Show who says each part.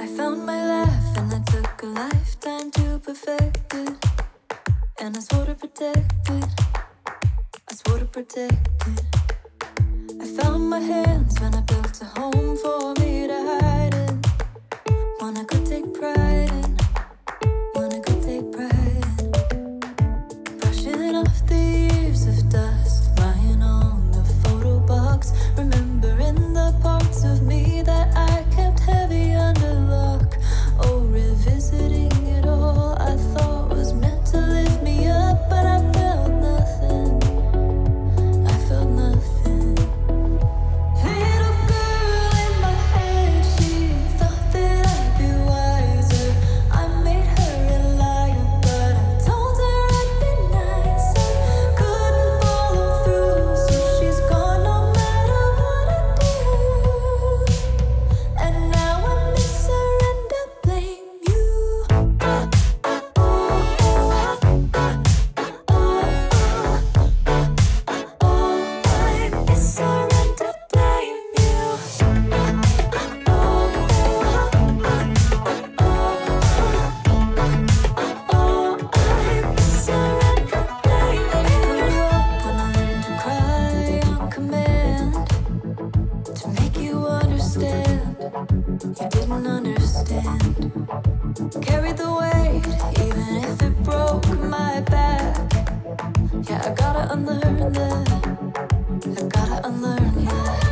Speaker 1: found my laugh and it took a lifetime to perfect it. And I swore to protect it. I swore to protect it. I found my hands when I built a home for me to hide in. One I could take pride in. One I could take pride in. Brushing off the years of dust lying on the photo box. Remembering the parts of me that I kept heavy under lock. Oh, revisiting it all I thought was meant to lift me up, but I felt nothing. I felt nothing. Little girl in my head, she thought that I'd be wiser. I made her a liar, but I told her I'd be nicer. Couldn't follow through, so she's gone no matter what I do. And now I miss her and I blame you. I miss her and I blame you. When I learned to cry on command to make you understand, you didn't understand. Carried the weight, even if it broke my back. Yeah, I gotta unlearn that. I gotta unlearn that.